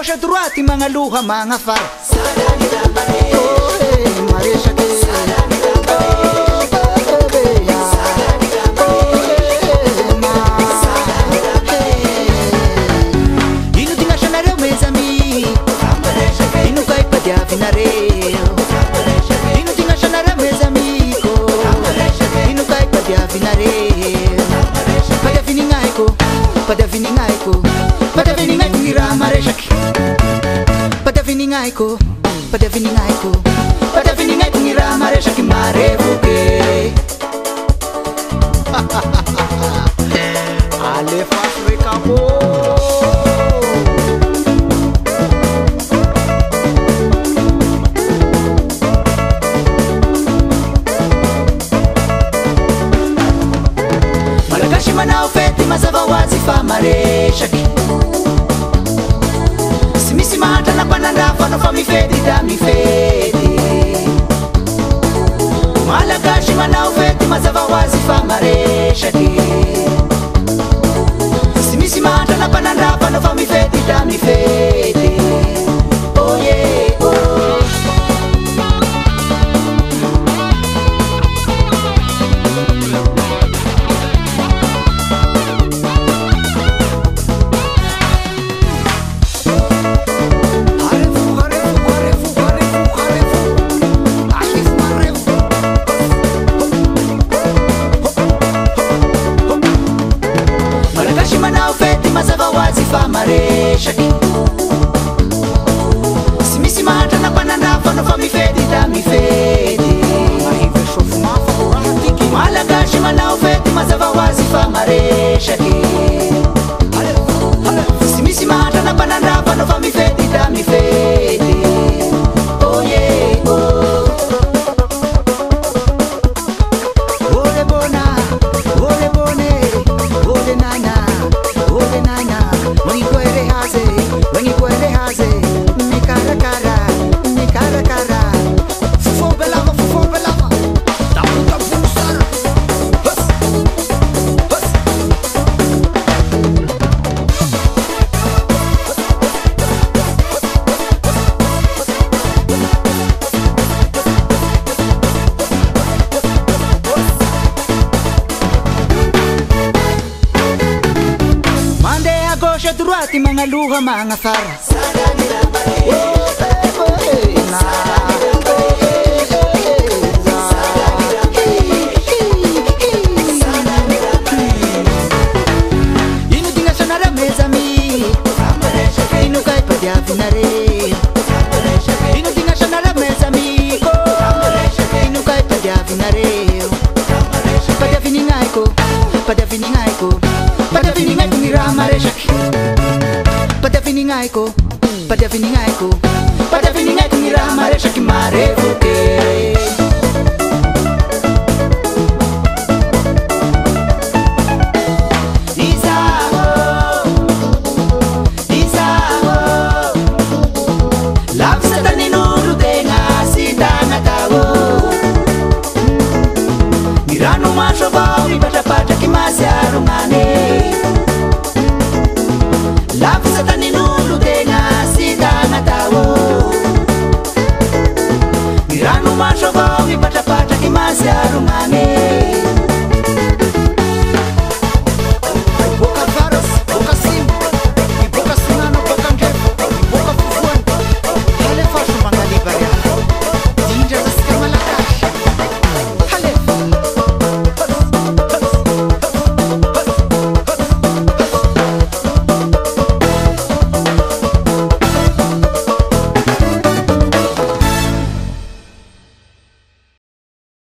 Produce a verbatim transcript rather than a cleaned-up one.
agosha droite mga luha mga far oh hey maresha ke ino tinga chanareu mes amis ino vai padia vinareu ino tinga chanareu mes amigos ino vai padia vinareu padia viningaiko padia viningaiko padia viningaiko ngira maresha ke padia viningaiko padia viningaiko padia viningaiko ngira maresha ke marevuke ale faz recabo Malagashi manao fety mazava hoazy fa maresaky sy misy mahatra nampanandrafa no fa mifety da mifety Malagashi manao fety mazava hoazy fa maresaky sy misy mahatra nampanandrafa no fa mifety da mifety oh yeah oh mazava hoazy fa maresaky sy misy mahatra nampanandrafa no fa mifety da mifety Malagashi manao fety mazava hoazy fa maresaky sy misy mahatra nampanandrafa no fa mifety da mifety oh yeah oh ole bona ole bone ole nana ole nana wangi kwere haze wangi kwere haze me cara cara me cara cara fufo belava fufo belava da puta pulsar bas bas mande agosha droite mga luha mga far ino tinga chanareu mes amis ino kai padia vinareu ino tinga chanareu mes amigos ino kai padia vinareu padia viningaiko padia viningaiko padia viningaiko ngira mareshaky padia viningaiko padia viningaiko padia viningaiko ngira mareshaky marevuke